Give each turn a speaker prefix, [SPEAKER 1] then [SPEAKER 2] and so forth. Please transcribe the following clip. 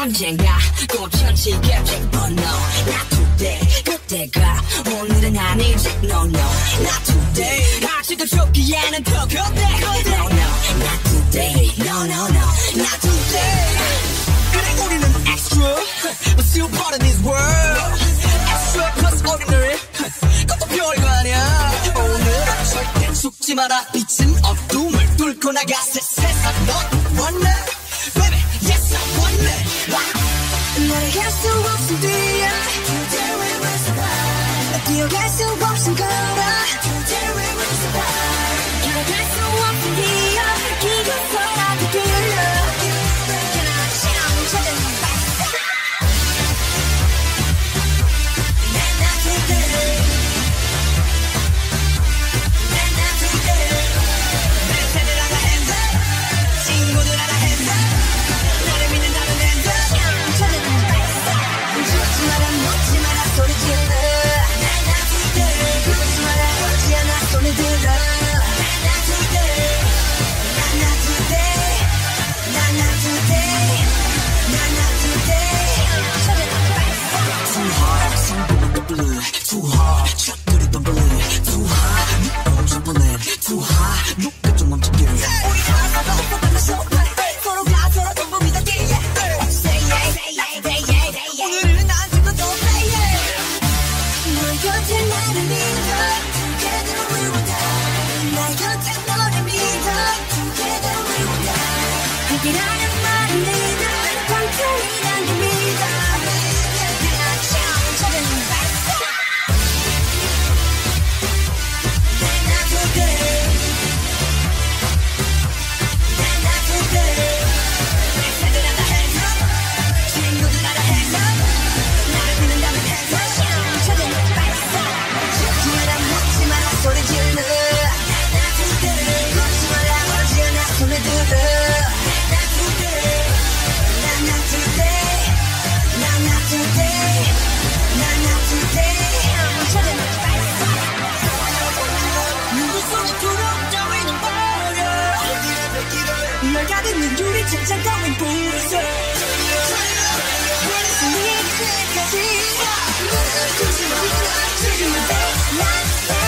[SPEAKER 1] 언젠가 또 천치겠지. But no, not today. 그때가 오늘은 아니지. No, no, not today. 아직은 좋기에는 더 그때. No, no, not today. No, no, no, not today. 그래 우리는 extra, but still part of this world. Extra plus ordinary. 그것도 별거 아니야. 오늘은 절대 속지 마라. 빛은 어둠을 뚫고 나가. 세상 넌 원해. Baby, yes I want it. 나를 할 수 없음 뒤에 Today we will survive. 기억할 수 없음 걸어 Today we will survive. 기억할 수 없음 뒤에 기억서라도 들려. Too hard, 샷들이던 블랙. Too hot, 네 오줌 블랙. Too hot, 누가 좀 멈춰게. 우리 하나도 못하면서 서로가 서로 전부 믿었기에. Say yeah, say yeah, say yeah, say yeah. 오늘은 난 지금 또 say yeah. 널 곁에 나를 믿어. Together we will die. 날 곁에 너를 믿어. Together we will die. 그게라는 말은 믿어. 방탄이란 게 믿어. 그냥 참 널 가득는 유리 천장 따윈 부르서 원했으니 그때까지 눈을 뜨지 마. 지금은 baseline.